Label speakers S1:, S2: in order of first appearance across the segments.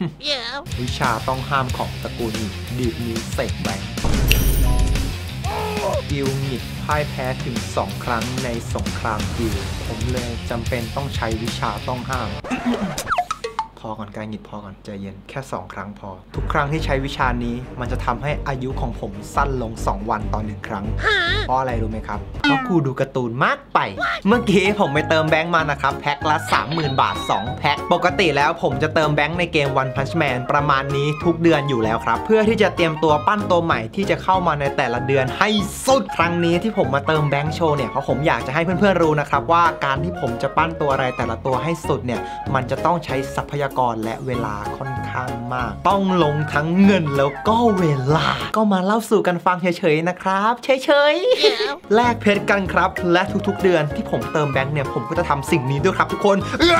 S1: วิชาต้องห้ามของตระกูลดีดนิ้วเสกแบงกิลหงิดพ่ายแพ้ถึง2 ครั้งในสงครามกิลผมเลยจำเป็นต้องใช้วิชาต้องห้ามพอก่อนการหงิดพอก่อนใจเย็นแค่2 ครั้งพอทุกครั้งที่ใช้วิชานี้มันจะทำให้อายุของผมสั้นลง2 วันต่อ1 ครั้งเพราะอะไรรู้ไหมครับเพราะกูดูการ์ตูนมากไปเมื่อกี้ผมไปเติมแบงค์มานะครับแพ็คละ 30,000 บาท2 แพ็คปกติแล้วผมจะเติมแบงค์ในเกม One Punch Man ประมาณนี้ทุกเดือนอยู่แล้วครับเพื่อที่จะเตรียมตัวปั้นตัวใหม่ที่จะเข้ามาในแต่ละเดือนให้สุดครั้งนี้ที่ผมมาเติมแบงค์โชว์เนี่ยเพราะผมอยากจะให้เพื่อนๆรู้นะครับว่าการที่ผมจะปั้นตัวอะไรแต่ละตัวให้สุดเนี่ยมันจะต้องใช้ทรัพยากรและเวลาค่อนข้างมากต้องลงทั้งเงินแล้วก็เวลาก็มาเล่าสู่กันฟังเฉยๆนะครับเฉยๆแลกเพชรกันครับและทุกๆเดือนที่ผมเติมแบงค์เนี่ยผมก็จะทำสิ่งนี้ด้วยครับทุกคน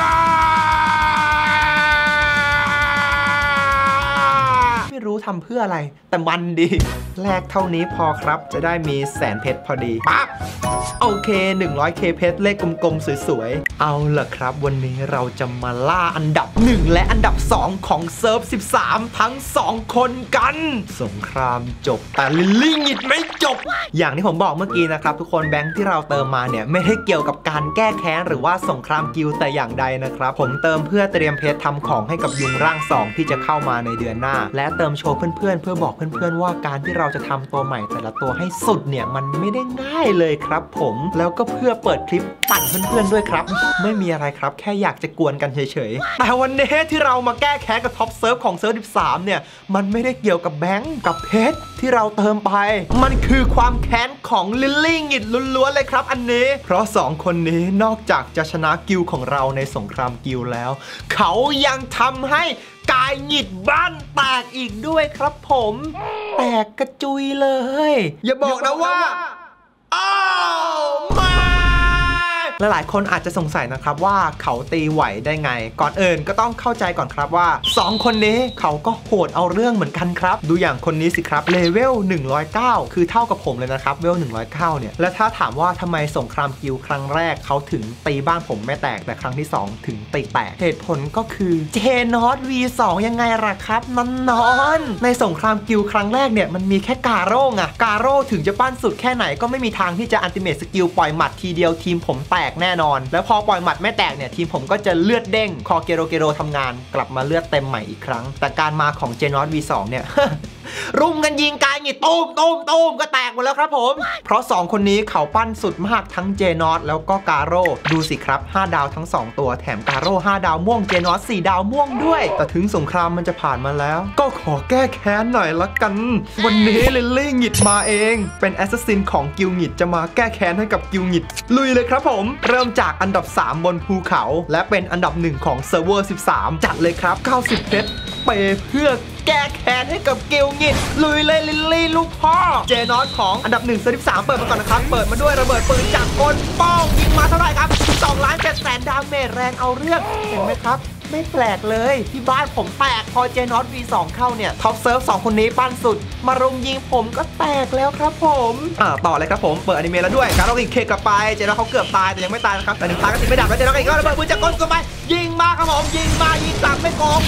S1: ไม่รู้ทำเพื่ออะไรแต่มันดีแลกเท่านี้พอครับจะได้มี100,000 เพชรพอดีปั๊บโอเค 100K เพชรเลขกลมๆสวยๆเอาล่ะครับวันนี้เราจะมาล่าอันดับ1และอันดับ2ของเซิร์ฟ13ทั้ง2 คนกันสงครามจบแต่ลิลลี่หงิดไม่จบอย่างที่ผมบอกเมื่อกี้นะครับทุกคนแบงค์ที่เราเติมมาเนี่ยไม่ได้เกี่ยวกับการแก้แค้นหรือว่าสงครามกิลด์แต่อย่างใดนะครับผมเติมเพื่อเตรียมเพชรทำของให้กับยุงร่าง2ที่จะเข้ามาในเดือนหน้าและเติมโชว์เพื่อนๆเพื่อบอกเพื่อนๆว่าการที่เราจะทำตัวใหม่แต่ละตัวให้สุดเนี่ยมันไม่ได้ง่ายเลยครับผมแล้วก็เพื่อเปิดคลิปปั่นเพื่อนๆด้วยครับไม่มีอะไรครับแค่อยากจะกวนกันเฉยๆแต่วันนี้ที่เรามาแก้แค้นกับท็อปเซิร์ฟของเซิร์ฟ13เนี่ยมันไม่ได้เกี่ยวกับแบงค์กับเพชรที่เราเติมไปมันคือความแค้นของลิลลี่หงิดล้วนๆเลยครับอันนี้เพราะ2 คนนี้นอกจากจะชนะกิลด์ของเราในสงครามกิลด์แล้วเขายังทำให้กายหงิดบ้านแตกอีกด้วยครับผมแตกกระจุยเลยอย่าบอกนะว่าอ้าวมาหลายๆคนอาจจะสงสัยนะครับว่าเขาตีไหวได้ไงก่อนอื่นก็ต้องเข้าใจก่อนครับว่า2 คนนี้เขาก็โหดเอาเรื่องเหมือนกันครับดูอย่างคนนี้สิครับเลเวล109คือเท่ากับผมเลยนะครับเลเวล109เนี่ยและถ้าถามว่าทำไมสงครามกิลด์ครั้งแรกเขาถึงตีบ้านผมไม่แตกแต่ครั้งที่2ถึงตีแตกเหตุผลก็คือเจนอต V2 ยังไงล่ะครับนอนในสงครามกิลด์ครั้งแรกเนี่ยมันมีแค่กาโร่ไงกาโร่ถึงจะปั้นสุดแค่ไหนก็ไม่มีทางที่จะอัลติเมทสกิลปล่อยหมัดทีเดียวทีมผมแตกแน่นอนแล้วพอปล่อยหมัดไม่แตกเนี่ยทีมผมก็จะเลือดเด้งคอเกโรทำงานกลับมาเลือดเต็มใหม่อีกครั้งแต่การมาของเจนอต V2 เนี่ย รุมกันยิงกายหงิดตูมก็แตกหมดแล้วครับผมเพราะ2 คนนี้เขาปั้นสุดมากทั้งเจนอตแล้วก็กาโร่ดูสิครับ5 ดาวทั้ง2 ตัวแถมกาโร่5 ดาวม่วงเจนอต4 ดาวม่วงด้วยแต่ถึงสงครามมันจะผ่านมาแล้วก็ขอแก้แค้นหน่อยละกันวันนี้ลิลลี่หงิดมาเองเป็นแอสซัสซินของกิลด์หงิดจะมาแก้แค้นให้กับกิลด์หงิดลุยเลยครับผมเริ่มจากอันดับ3บนภูเขาและเป็นอันดับ1ของเซิร์ฟเวอร์13จัดเลยครับ90 เพชรเปเพื่อแก้แค้นให้กับกิลด์หงิดลุยเลยลิลลี่ลูกพ่อเจนอตของอันดับ1เซิร์ฟ13เปิดมาก่อนนะครับเปิดมาด้วยระเบิดปืนจากกลป้องยิงมาเท่าไหร่ครับ2,700,000 ดาเมจแรงเอาเรื่องเห็นไหมครับไม่แปลกเลยที่บ้านผมแตกพอเจนอต V2 เข้าเนี่ยท็อปเซิร์ฟ2 คนนี้ปั้นสุดมารุมยิงผมก็แตกแล้วครับผมต่อเลยครับผมเปิดอนิเมะแล้วด้วยการลงอีกเคกลับไปเจนอตเขาเกือบตายแต่ยังไม่ตายนะครับแต่หนึ่งตายก็ติดไม่ดับแล้วเจนอตอีกก็ระเบิดปืนจากกลเข้าไปยิงมาครับผมยิงมายิงกลับไม่โกง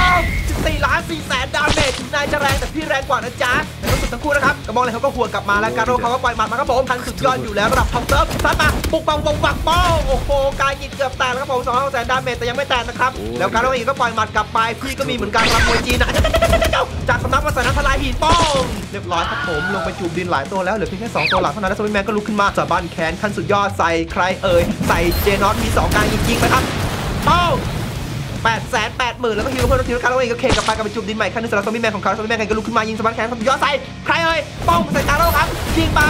S1: 14,400,000 ดาเมจถึงนายจะแรงแต่พี่แรงกว่านะจ๊ะแต่ก็สุดทั้งคู่นะครับกระบอกเลยเขาก็หัวกลับมาแล้วการโรเขาก็ปล่อยหมัดมาครับผมทันสุดยอดอยู่แล้วระดับท็อปเซิร์ฟซัดมาปุกปังโป้งโอ้โหกายหงิดเกือบแตกแล้วครับผม2,600,000 ดาเมจแต่ยังไม่แตกนะครับแล้วการโรอีกก็ปล่อยหมัดกลับไปพี่ก็มีเหมือนกันรับมวยจีนนะจากสำนักภาษาทลายหินป้องเรียบร้อยครับผมลงไปจูบดินหลายตัวแล้วเหลือเพียงแค่2 ตัวหลังเท่านั้นแล้วสวิตแมนก็ลุกขึ้นมาสะบั้นแขนขั้นสุดยอดใส่ใครเอ่ยใส่เจนอตมี2 การยิงไปครับป้อง880,000แล้วก็ฮิวเพื่อนทีมคาร์โลเองก็เคกลับไปกับไปจูบดินใหม่ขั้นนึงสำหรับสวิตแมนของเขาสวิตแมนก็ลุกขึ้นมายิงสะบั้นแขนขั้นสุดยอดใส่ใครเอ่ยป้องใส่คาร์โลครับยิงไป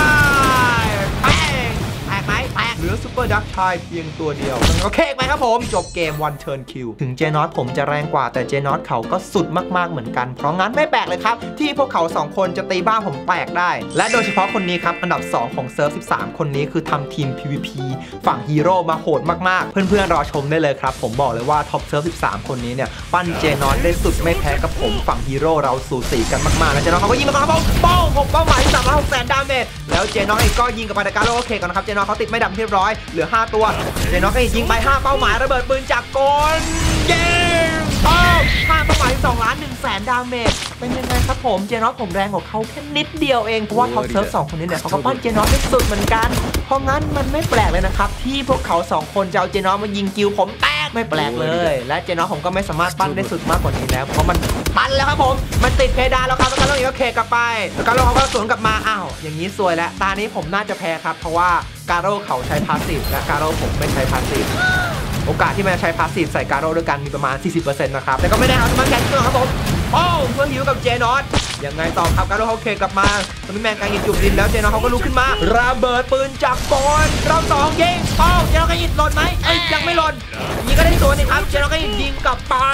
S1: แตกไหมแตกเหลือซุปเปอร์ดักชายเพียงตัวเดียวก็เคกไปครับผมจบเกมวันเทิร์นคิวถึงเจนอตผมจะแรงกว่าแต่เจนอตเขาก็สุดมากๆเหมือนกันเพราะงั้นไม่แปลกเลยครับที่พวกเขา2 คนจะตีบ้านผมแตกได้และโดยเฉพาะคนนี้ครับอันดับ2ของเซิร์ฟ13คนนี้คือทำทีม PVP ฝั่งฮีโร่มาโหดมากๆเพื่อนๆรอชมได้เลยครับผมบอกเลยว่าท็อปเซิร์ฟ13คนนี้เนี่ยปั้นเจนอตได้สุดไม่แพ้กับผมฝั่งฮีโร่เราสูสีกันมากๆแล้วเจนอตเขาก็ยิงมาครับผมป้อง6 เป้าหมาย3,600,000 ดาเมจแล้วเจนอตเองก็ยิงกับปาดาการโลเคก่อนนะครับเจนอตเขาติดไม่ดับที่บร้อยเหลือ5ตัวเจนอสก็ยิงไป5เป้าหมายระเบิดปืนจากกลยิง5เป้าหมาย2 ล้าน1 แสนดาเมจเป็นยังไงครับผมเจนอสผมแรงกว่าเขาแค่นิดเดียวเองเพราะว่าท็อปเซิร์ฟ2คนนี้เนี่ยเขาก็ปั้นเจนอสได้สุดเหมือนกันเพราะงั้นมันไม่แปลกเลยนะครับที่พวกเขา2คนจะเอาเจนอสมายิงกิวผมแตกไม่แปลกเลยและเจนอสผมก็ไม่สามารถปั้นได้สุดมากกว่านี้แล้วเพราะมันปั้นแล้วครับผมมันติดเพดานแล้วครับแล้วก็เคกลับไปแล้วก็เขาก็สวนกลับมาอ้าวอย่างนี้สวยแล้วตานี้ผมน่าจะแพ้ครับเพราะว่าการโร่เขาใช้พาสซีฟและการโร่ผมไม่ใช้พาสซีฟโอกาสที่มันใช้พาสซีฟใส่การโร่ด้วยกันมีประมาณ 40% นะครับแต่ก็ไม่ได้เอาสมาร์ทแคทเกอร์ครับผมโอ้เพื่อฮิวกับเจนอสยังไงต่อครับการโร่เขาเคกลับมาตอนนี้แมนการยิงจุ่มดินแล้วเจนอสเขาก็ลุกขึ้นมาระเบิดปืนจากกลเรา2ยิงโอ้เจนอสก็ยิงหล่นไหมยังไม่หล่นยิงก็ได้ตัวนึงครับเจนอสก็ยิงกลับไป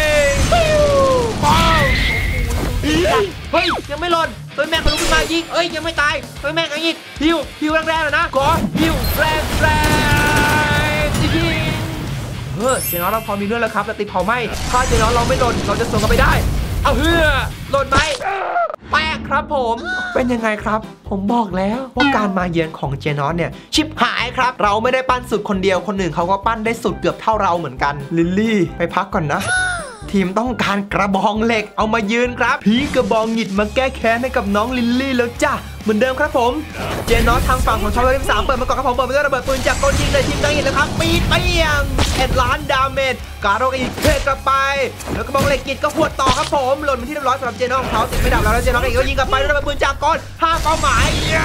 S1: เฮ้ยยังไม่หล่นตัวแม่เขาลุกขึ้นมายิงยังไม่ตายตัวแม่ก็ยิงฮิวแรงๆเลยนะขอฮิวแรงๆยิงเจนอสเราพอมีเรื่องแล้วครับแต่ติดเผาไหมถ้าเจนอสเราไม่หล่นเราจะส่งกันไปได้เอาหล่นไหมแปลกครับผมเป็นยังไงครับผมบอกแล้วว่าการมาเยือนของเจนอสเนี่ยชิบหายครับเราไม่ได้ปั้นสุดคนเดียวคนอื่นเขาก็ปั้นได้สุดเกือบเท่าเราเหมือนกันลิลลี่ไปพักก่อนนะทีมต้องการกระบองเหล็กเอามายืนครับพี่กระบองหงิดมาแก้แค้นให้กับน้องลิลลี่แล้วจ้ะเหมือนเดิมครับผมเจนอสทางฝั่งของชาวทีม3เปิดมาก่อนครับผมเปิดมาด้วยระเบิดปืนจากกลยิงเลยทีมกังหินแล้วครับปีดเปี้ยง1 ล้านดาเมจการโรอีกเพกกลับไปแล้วกระบองเหล็กกิดก็หวดต่อครับผมหล่นเป็นที่เรียบร้อยสำหรับเจนอสของเขาติดไม่ดับแล้วเจนอสอีกก็ยิงกลับไประเบิดปืนจากกล5 เป้าหมาย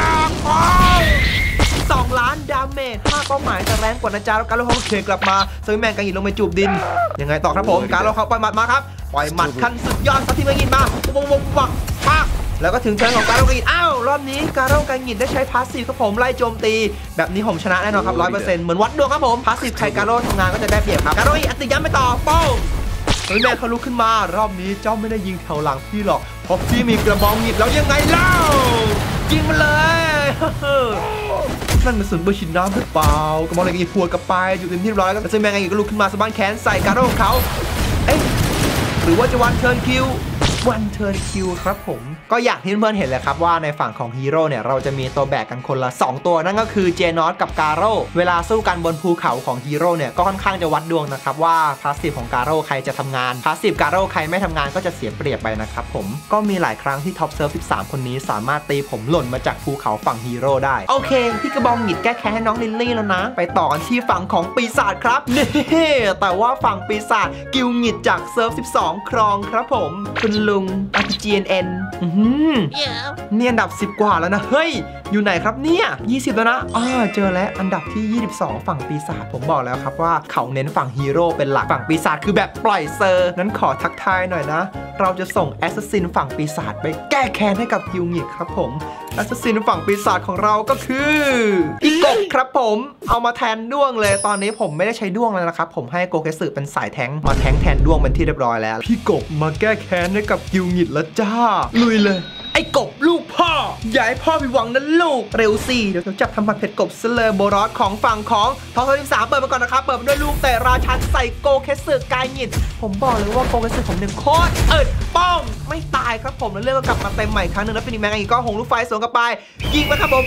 S1: 2 ล้านดาเมจ5 เป้าหมายจะแรงกว่านะจ๊ะแล้วการโรเขาเคกลับมาเซอร์แมนกังหินลงไปจูบดินยังไงต่อครับผมการโรเขาปล่อยหมัดมาครับปล่อยหมัดขั้นสุดยอดสักทีกังหินมาวงปักปักแล้วก็ถึงเทิร์นของการโรกังหินอ้าวรอบนี้การโรกังหินได้ใช้พาสซีฟครับผมไล่โจมตีแบบนี้ผมชนะแน่นอนครับ 100% เหมือนวัดดวงครับผมพาสซีฟใครการโรทำงานก็จะได้เปรียบครับการโรอัดติดย้ำไปต่อโป้งเฮ้ยแม่เขาลุกขึ้นมารอบนี้เจ้าไม่ได้ยิงแถวหลังพี่หรอกเพราะพี่มีกระบองหงิดแล้วยังไงเล่ายิงมาเลยนั่นเป็นสุนเบอร์ชินน้ำหรือเปล่ากระบองอะไรกันพวดกลับไปอยู่เต็มที่ร้อยแล้วซึ่งแมงกันก็ลุกขึ้นมาสะบั้นแขนใส่การโรของเขาหรือว่าจะวันเทิร์นคิวครับผมก็อยากที่เพื่อนเห็นเลยครับว่าในฝั่งของฮีโร่เนี่ยเราจะมีตัวแบกกันคนละ2ตัวนั่นก็คือเจนอสกับการโร่เวลาสู้กันบนภูเขาของฮีโร่เนี่ยก็ค่อนข้างจะวัดดวงนะครับว่าพาสซีฟของการโร่ใครจะทำงานพาสซีฟการโร่ใครไม่ทำงานก็จะเสียเปรียบไปนะครับผมก็มีหลายครั้งที่ท็อปเซิร์ฟ13คนนี้สามารถตีผมหล่นมาจากภูเขาฝั่งฮีโร่ได้โอเคพี่กระบองหงิดแก้แค้นให้น้องลิลลี่แล้วนะไปต่อกันที่ฝั่งของปีศาจครับนี่แต่ว่าฝั่งปีศาจกิลหงิดจากเซิร์ฟ12ครองครับผมคุณลุงGNN นี่อันดับ10กว่าแล้วนะเฮ้ยอยู่ไหนครับเนี่ย20แล้วนะเจอแล้วอันดับที่22ฝั่งปีศาจผมบอกแล้วครับว่าเขาเน้นฝั่งฮีโร่เป็นหลักฝั่งปีศาจคือแบบปล่อยเซอร์นั้นขอทักทายหน่อยนะเราจะส่งแอสซัสซินฝั่งปีศาจไปแก้แค้นให้กับกิลหงิดครับผมแอสซัสซินฝั่งปีศาจของเราก็คือพี่กบครับผมเอามาแทนด้วงเลยตอนนี้ผมไม่ได้ใช้ด้วงแล้วนะครับผมให้โกเคสึเป็นสายแทงมาแทงแทนด้วงเป็นที่เรียบร้อยแล้วพี่กบมาแก้แค้นให้กับกิลหงิดแล้วจ้าลุยเลยไอ้กบลูกพ่ออย่าให้พ่อผิดหวังนะลูกเร็วสิเดี๋ยวจะจับทำผัดเผ็ดกบเซเลโบรอสของฝั่งของทอง13เปิดมาก่อนนะครับเปิดมาด้วยลูกแต่ราชันใส่โกเคสึกายหงิดผมบอกเลยว่าโกเคสึผมเนี่ยโคตรป้องไม่ตายครับผมแล้วเรื่องก็กลับมาเต็มใหม่ครั้งนึงแล้วฟินิกแมนอีกก็หงลูกไฟสวนกลับไปยิงมาครับผม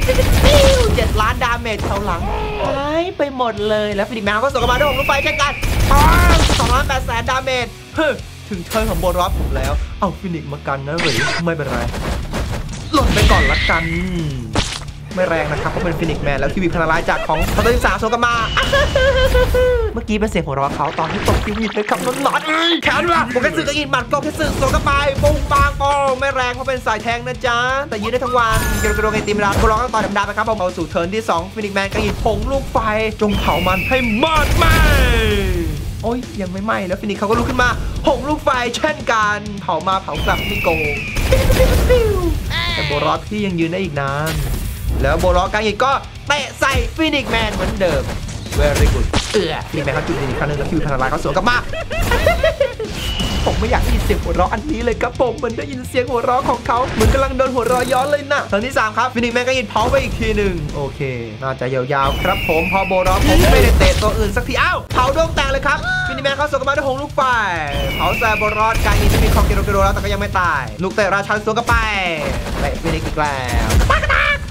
S1: 7 ล้านดาเมจเท่าหลังหายไปหมดเลยแล้วฟินิกแมนก็สวนกลับมาด้วยหงลูกไฟเช่นกัน2 ล้าน 8 แสนดาเมจถึงเทิร์นของโบรอสผมแล้วเอาฟินิกมากันนะหรือไม่เป็นไรหล่นไปก่อนละกันไม่แรงนะครับเพราะเป็นฟินิกแมนแล้วคิวบิพนาลายจากของทอร์13โซกามาเมื่อกี้เป็นเสียงหัวเราะเขาตอนที่ตกคิวบิเลยขับรถหลอดแขนว่ะผมแค่สื่อกับอินบัตรก็แค่สื่อโซกาไปปุ้งปางโป้ไม่แรงเพราะเป็นสายแทงนะจ๊ะแต่ยืนได้ทั้งวันเกี่ยวกับโรงไอติมร้านโบรอสก็ต่อดำๆนะครับผมเอาสู่เทิร์นที่2ฟินิกแมนกับอินผงลูกไฟจงเผามันให้หมดไหมโอ้ยยังไม่ไหม้แล้วฟินิกเขาก็ลุกขึ้นมาหงลูกไฟเช่นกันเผามาเผากลับไม่โกงแต่โบรอสพี่ยังยืนได้อีกนานแล้วโบรอสกางอีกก็เตะใส่ฟินิกแมนเหมือนเดิม very good ฟินิกแมนเขาจุดอีกครั้งนึงแล้วคิวพาราไลเขาสวนกลับมาผมไม่อยากได้ยินเสียงหัวเราะอันนี้เลยครับผมมันได้ยินเสียงหัวเราะของเขาเหมือนกำลังโดนหัวเราะย้อนเลยนะตอนที่3ครับฟินิกแมนก็ยิงเผาไปอีกทีหนึ่งโอเคน่าจะยาวๆครับผมพอโบรอสผมไม่ได้เตะตัวอื่นสักทีอ้าวเผาดวงแตกเลยครับฟินิกแมนเขาสวนกลับมาด้วยหงลูกไฟเผาแซโบรอสการยิงที่มีคอมเกโรแล้วแต่ก็ยังไม่ตายลูกเตะราชันสวนกลับไปเตะฟินิกอีกแล้ว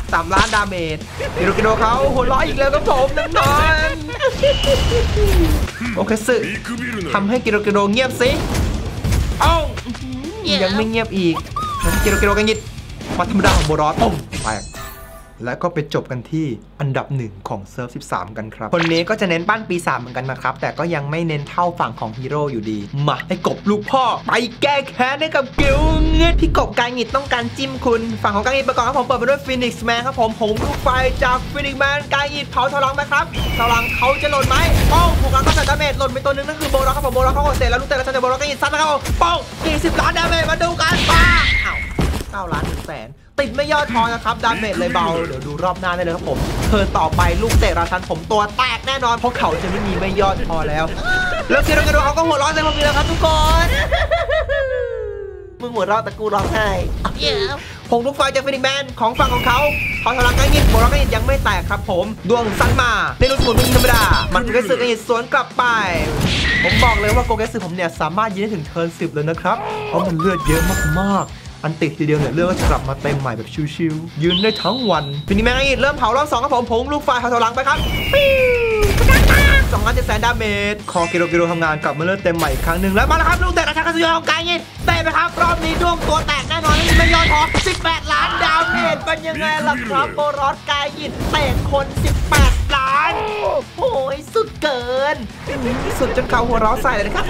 S1: 3 ล้านดาเมจกิโดกิโดเขาหัวเราะอีกแล้วครับผมนอนโอเคสึทำให้กิโดกิโดเงียบสิเอ้ายังไม่เงียบอีกกิโดกิโดกันยิดมาธรรมดาของโบรอสต้มแตกและก็ไปจบกันที่อันดับ1ของเซิร์ฟ 13 กันครับคนนี้ก็จะเน้นปั้นปีศาจเหมือนกันนะครับแต่ก็ยังไม่เน้นเท่าฝั่งของฮีโร่อยู่ดีมาให้กบลูกพ่อไปแก้แค้นให้กับกิลเงืดพี่กบกายหงิดต้องการจิ้มคุณฝั่งของกายหงิดประกอบครับผมเปิดไปด้วยฟีนิกซ์แมนครับผมลูกไฟจากฟีนิกซ์แมนกายหงิดเผาทะลังไหมครับทะลังเขาจะหล่นไหมป้องถูกแล้วก็ใส่ดาเมจหล่นไปตัวนึงนั่นคือโบล็อกครับผมโบล็อกเขากดเตะแล้วลูกเตะแล้วจะโบล็อกกายหงิดซัดนะครับผมป้อง40 ล้านดาเมจมาดูกันป้า9 ล้าน 1 แสนติดไม่ย่อท้อนะครับดาเมจเลยเบาเดี๋ยวดูรอบหน้าได้เลยครับผมเทิร์นต่อไปลูกเตะราชันผมตัวแตกแน่นอนเพราะเขาจะไม่มีไม่ย่อท้อแล้วกิโดกิโดเขาก็หัวเราะใส่ผมอีกแล้วครับทุกคนมึงหัวเราะแต่กูร้องไห้ผงลูกไฟจากฟินิกแมนของฝั่งของเขาทะลังกันยิงโบล็อกกันยิงยังไม่แตกครับผมดวงสั้นมาในลูกหมุนธรรมดามันก็สึกกันยิงสวนกลับไปผมบอกเลยว่าโกเกสึผมเนี่ยสามารถยิงได้ถึงเทิร์น10เลยนะครับเพราะมันเลือดเยอะมากอันติทีเดียวเนี่ยเลือดก็จะกลับมาเต็มใหม่แบบชิวๆยืนได้ทั้งวันฟินิกแมนกันยิงเริ่มเผารอบ2ครับผมผงลูกไฟทะลังไปครับ2 ล้าน 7 แสนดาเมจคอกิโดกิโดทำงานกลับมาเลือดเต็มใหม่อีกครั้งหนึ่งแล้วมาแล้วครับลูกเตะราชาคาซุยะของกายยิงเตะไปครับรอบนี้ดวงตัวแตกแน่นอนไม่ยอมท้อ18 ล้านดาเมจเป็นยังไงล่ะครับโบรอสกายยิงเตะคน18 ล้านโอ้ยสุดเกินสุดจนเขาหัวเราะใส่เลยนะครับ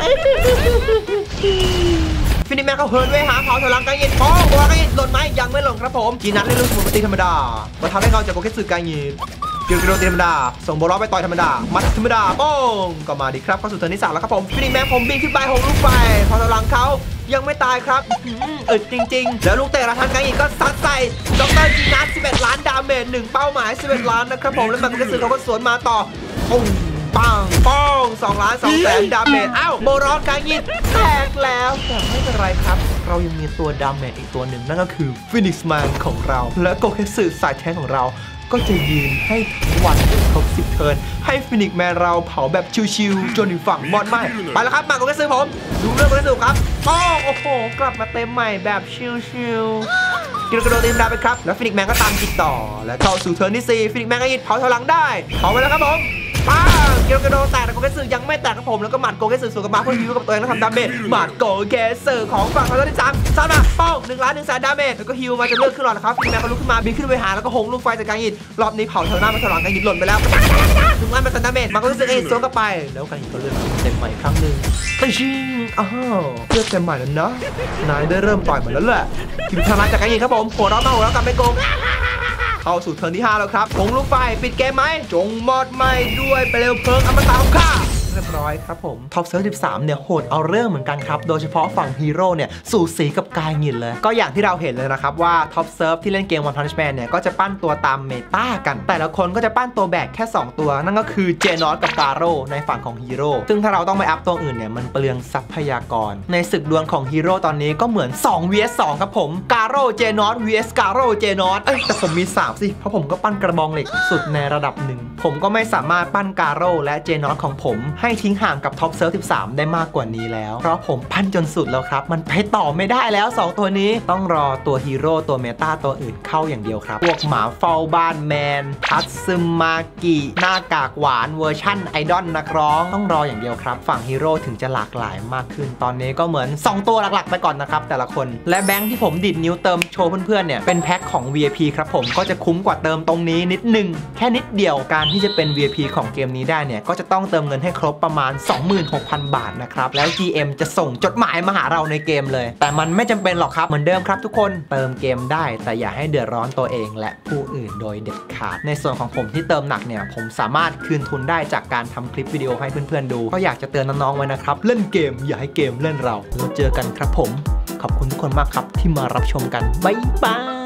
S1: ฟินิกแมนเขาเฮิร์นไว้หาเผาทะลังกายยิงโอ้โหกายยิงหล่นไหมยังไม่หล่นครับผมจีนัทเล่นลูกสมุนตีธรรมดามาทำให้เขาจากโกเกสึกายยิงกิโดตีธรรมดาส่งโบล็อกไปต่อยธรรมดามัดธรรมดาโป้งก็มาดีครับเข้าสู่เทิร์นที่3แล้วครับผมฟินิกแมนผมบินขึ้นไป6 ลูกไฟพอทะลังเขายังไม่ตายครับอึดจริงๆแล้วลูกเตะราชันกายยิงก็ซัดใส่ดรจีนัท11 ล้านดาเมจ1เป้าหมาย11 ล้านนะครับผมแล้วมันก็คือเขาก็สวนมาต่อปุ้งปังป้อง2 ล้าน 2 แสนดาเมจอ้าวโบรอสกายยิงแตกแล้วแต่ไม่เป็นไรครับเรายังมีตัวดาเมจอีกตัวหนึ่งนั่นก็คือฟินิกซ์แมนของเราและโกเกสึสายแทงของเราก็จะยืนให้ทั้งวันครบ10 เทิร์นให้ฟินิกซ์แมนเราเผาแบบชิวๆจนถึงฝั่งบอลไม่ไปแล้วครับมาโกเกสึผมดูเรื่องโกเกสึครับโอ้โหกลับมาเต็มใหม่แบบชิวๆกิโดกิโดตีมดาไปครับแล้วฟินิกซ์แมนก็ตามจิตต่อและเข้าสู่เทิร์นที่4ฟินิกซ์แมนก็ยิงเผาทะลังได้เผาไปแล้วครับผมป้ากิโดกิโดแตกแต่โกเกสึยังไม่แตกครับผมแล้วก็หมัดโกเกสึสวนกับมาเพื่อฮิวกับตัวเองแล้วทำดาเมจหมัดโกเกสึของฝั่งเขาที่3ซัดมาป้อง1 ล้าน 1 แสนดาเมจแล้วก็ฮิวมาจนเลือดขึ้นหลอดนะครับฟินิกซ์แมนก็ลุกขึ้นมาบินขึ้นไปหาแล้วก็หงลูกไฟจากการยิงรอบนี้เผาเท่าหน้ามาถลางการยิงหล่นไปแล้ว1 ล้าน 1 แสนดาเมจมาโกเกสึสวนกลับไปแล้วการยิงก็เลือดเต็มใหม่ครั้งหนึ่งชิงเลือดเต็มใหม่แล้วนะนายได้เริ่มต่อยเหมือนแล้วแหละทีมทลายจากการยิงครับผมหัวเราะมาหัวเราะกลับไปโกงเข้าสู่เทิร์นที่5แล้วครับผงลูกไฟปิดเกมไหมจงหมดไหมด้วยไปเร็วเพลิงอมตะของข้าเรียบร้อยครับผมท็อปเซิร์ฟ 13เนี่ยโหดเอาเรื่องเหมือนกันครับโดยเฉพาะฝั่งฮีโร่เนี่ยสูสีกับกายหงิดเลยก็อย่างที่เราเห็นเลยนะครับว่าท็อปเซิร์ฟที่เล่นเกม One Punch Man เนี่ยก็จะปั้นตัวตามเมตากันแต่ละคนก็จะปั้นตัวแบกแค่2ตัวนั่นก็คือเจนอสกับกาโร่ในฝั่งของฮีโร่ซึ่งถ้าเราต้องไปอัพตัวอื่นเนี่ยมันเปลืองทรัพยากรในศึกดวลของฮีโร่ตอนนี้ก็เหมือน2 vs 2ครับผมกาโร่เจนอส vs กาโร่เจนอสแต่ผมมี3สิเพราะผมก็ปั้นกระบองเหล็กสุดในระดับหนึ่งผมก็ไม่สามารถปั้นกาโร่และเจนอสของผมให้ทิ้งห่างกับท็อปเซิร์ฟ 13 ได้มากกว่านี้แล้วเพราะผมปั้นจนสุดแล้วครับมันไปต่อไม่ได้แล้ว2ตัวนี้ต้องรอตัวฮีโร่ตัวเมตาตัวอื่นเข้าอย่างเดียวครับพวกหมาเฝ้าบ้านแมนทัตซึมากิหน้ากากหวานเวอร์ชั่นไอดอลนักร้องต้องรออย่างเดียวครับฝั่งฮีโร่ถึงจะหลากหลายมากขึ้นตอนนี้ก็เหมือน2ตัวหลักๆไปก่อนนะครับแต่ละคนและแบงค์ที่ผมดิดนิ้วเติมโชว์เพื่อนๆเนี่ยเป็นแพ็คของ VIP ครับผมก็จะคุ้มกว่าเติมตรงนี้นิดนึงแค่นิดเดียวการที่จะเป็น VIP ของเกมนี้ได้เนี่ยก็จะต้องเติมเงินให้ครบประมาณ 26,000 บาทนะครับแล้ว GM จะส่งจดหมายมาหาเราในเกมเลยแต่มันไม่จำเป็นหรอกครับเหมือนเดิมครับทุกคนเติมเกมได้แต่อย่าให้เดือดร้อนตัวเองและผู้อื่นโดยเด็ดขาดในส่วนของผมที่เติมหนักเนี่ยผมสามารถคืนทุนได้จากการทำคลิปวิดีโอให้เพื่อนๆดูก็อยากจะเตือนน้องๆไว้นะครับเล่นเกมอย่าให้เกมเล่นเราแล้วเจอกันครับผมขอบคุณทุกคนมากครับที่มารับชมกันบ๊ายบาย